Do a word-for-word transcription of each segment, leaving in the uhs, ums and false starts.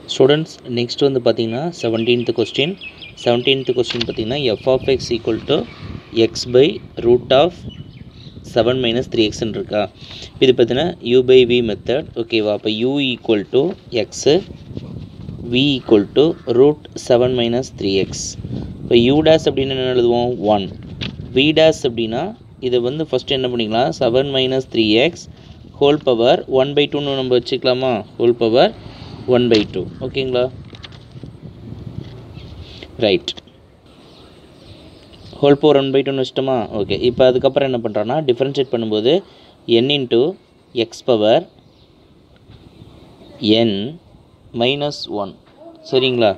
Students, next வந்து பார்த்தீங்கன்னா seventeenth question. seventeenth question பார்த்தீங்கன்னா f of x equal to x by root of seven minus three x ன்னு இருக்கா. இது பார்த்தீங்கன்னா u by v method. ஓகேவா? அப்போ u equal to x, v equal to root seven minus three x. இப்போ u dash அப்படின்னு என்ன எழுதுவோம்? one. v dash அப்படின்னா இது வந்து ஃபஸ்ட்டு என்ன பண்ணிக்கலாம்? seven minus three x whole power one by two ன்னு நம்ம வச்சுக்கலாமா? whole power one by two. ஓகேங்களா? Right. Whole power one by டூன்னு வச்சிட்டோமா? ஓகே. இப்போ அதுக்கப்புறம் என்ன பண்ணுறோன்னா டிஃப்ரென்ஷியேட் பண்ணும்போது n into x power n minus one. சரிங்களா?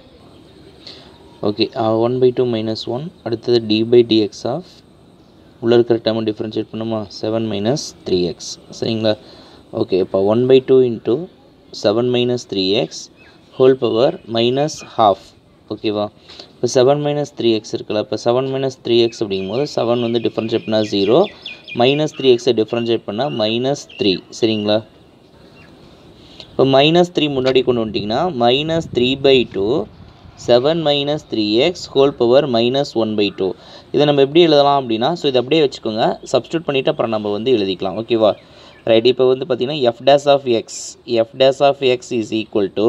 Okay. One by two minus one. அடுத்தது டி பை டிஎக்ஸ் ஆஃப் உள்ளே இருக்கிற டேர்மை டிஃப்ரென்ஷியேட் பண்ணுமா? Seven minus three x. சரிங்களா? ஓகே. இப்போ one by two into seven minus three x whole power minus half. ஓகேவா? இப்போ seven minus three x இருக்குல்ல, இப்போ seven minus three x அப்படிங்கும்போது seven வந்து டிஃப்ரென்ஷியேட் பண்ணால் ஜீரோ, மைனஸ் த்ரீ எக்ஸை டிஃப்ரென்ஷியேட் பண்ணால் மைனஸ் த்ரீ. சரிங்களா? இப்போ மைனஸ் த்ரீ முன்னாடி கொண்டு வந்துட்டிங்கன்னா minus three by two seven minus three x whole power minus one by two. இதை நம்ம எப்படி எழுதலாம் அப்படின்னா, ஸோ இதை அப்படியே வச்சுக்கோங்க, சப்ஸ்டியூட் பண்ணிவிட்டு அப்புறம் நம்ம வந்து எழுதிக்கலாம். ஓகேவா? ரைட். இப்போ வந்து பார்த்தீங்கன்னா f dash of x, f dash of x is equal to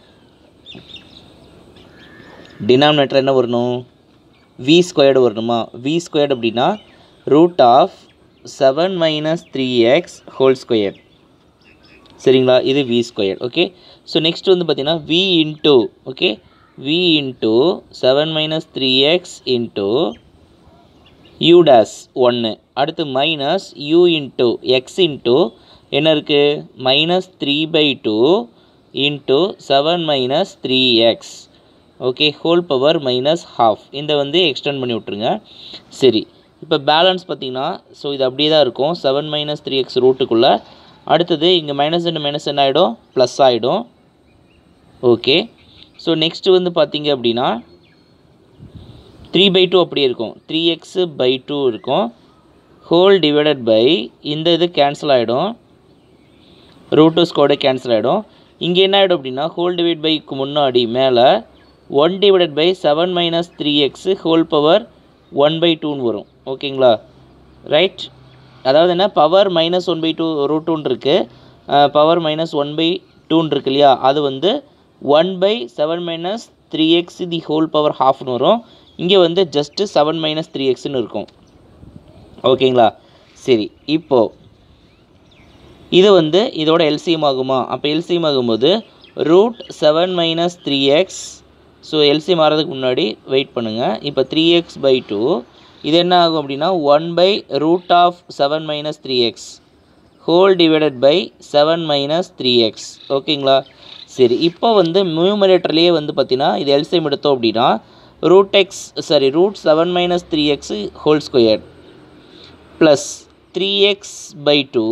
denominator என்ன வரணும்? v ஸ்கொயர்டு வரணுமா? v ஸ்கொயர்டு அப்படின்னா root of seven minus three x whole square. சரிங்களா? இது v square. Okay. So next வந்து பார்த்தீங்கன்னா v into, okay, v into seven minus three x into u dash ஒன்று. அடுத்து minus u into x into என்ன இருக்குது? Minus three by two into seven minus three x. Okay. Whole power minus half. இந்த வந்து extend பண்ணி விட்ருங்க. சரி. இப்போ பேலன்ஸ் பார்த்தீங்கன்னா, ஸோ இது அப்படியே தான் இருக்கும், செவன் மைனஸ் த்ரீ எக்ஸ் ரூட்டுக்குள்ளே. அடுத்தது இங்கே மைனஸ் ரெண்டு மைனஸ் என்ன ஆகிடும்? ப்ளஸ் ஆகிடும். ஓகே. ஸோ நெக்ஸ்ட்டு வந்து பார்த்தீங்க அப்படின்னா த்ரீ பை டூ அப்படி இருக்கும், த்ரீ எக்ஸு பை டூ இருக்கும், ஹோல் டிவைடட் பை இந்த இது கேன்சல் ஆகிடும், ரூட் டூ ஸ்கோடு கேன்சல் ஆகிடும். இங்கே என்ன ஆகிடும் அப்படின்னா ஹோல் டிவைட் பைக்கு முன்னாடி மேலே one divided by seven minus three x whole power one by டூன்னு வரும். ஓகேங்களா? ரைட். அதாவது என்ன, power minus one by two root டூன்னு இருக்குது, பவர் மைனஸ் ஒன் பை டூன்னு இருக்கு இல்லையா, அது வந்து one by seven minus three x the whole power ஹாஃப்னு வரும். இங்கே வந்து ஜஸ்ட்டு செவன் மைனஸ் த்ரீ எக்ஸ்ன்னு இருக்கும். ஓகேங்களா? சரி. இப்போது இது வந்து இதோட எல்சிஎம் ஆகுமா? அப்போ எல்சிஎம் ஆகும்போது root seven minus three x, so LCM ஆகிறதுக்கு முன்னாடி வெயிட் பண்ணுங்கள். இப்போ த்ரீ எக்ஸ் பை டூ இது என்ன ஆகும் அப்படின்னா one by root of seven minus three x whole divided by seven minus three x. ஓகேங்களா? சரி. இப்போ வந்து நியூமரேட்டர்லேயே வந்து பார்த்தீங்கன்னா இது எல்சிஎம் எடுத்தோம் அப்படின்னா root x, sorry, root seven minus three x whole square plus three x by two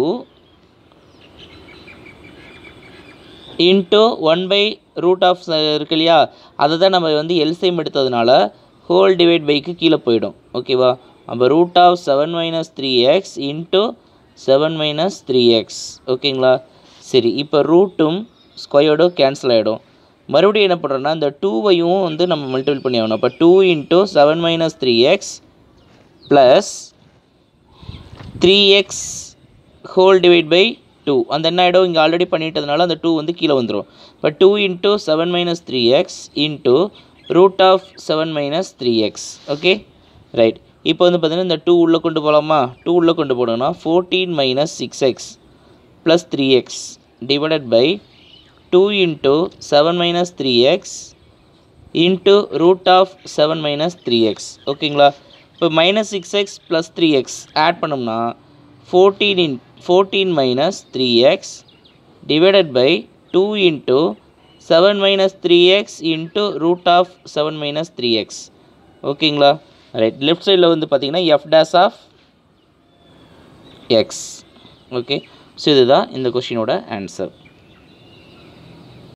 into one by root of இருக்கு இல்லையா, அதை தான் நம்ம வந்து எல்சிஎம் எடுத்ததுனால ஹோல் டிவைட் பைக்கு கீழே போயிடும். ஓகேவா? அப்போ root of seven minus three x into seven minus three x. ஓகேங்களா? சரி. இப்போ ரூட்டும் ஸ்கொயர்டும் கேன்சல் ஆகிடும். மறுபடியும் என்ன பண்ணுறோன்னா இந்த டூவையும் வந்து நம்ம மல்டிபிள் பண்ணி ஆகணும். அப்போ two into seven minus three x plus three x whole divide by two. அந்த என்ன ஆகிடும், இங்கே ஆல்ரெடி பண்ணிட்டதுனால அந்த டூ வந்து கீழே வந்துடும். இப்போ two into seven minus three x into root of seven minus three x. Okay. Right. இப்போ வந்து பார்த்தீங்கன்னா இந்த டூ உள்ளே கொண்டு போகலாமா? டூ உள்ளே கொண்டு போனோம்னா fourteen minus six x plus three x divided by two into seven minus three x into root of seven minus three x. ஓகேங்களா? இப்போ minus six x plus three x add பண்ணோம்னா fourteen in fourteen minus three x divided by two into seven minus three x into root of seven minus three x. ஓகேங்களா? Right. Left சைடில் வந்து பார்த்தீங்கன்னா f dash of x. Okay. So இதுதான் இந்த கொஷினோட answer.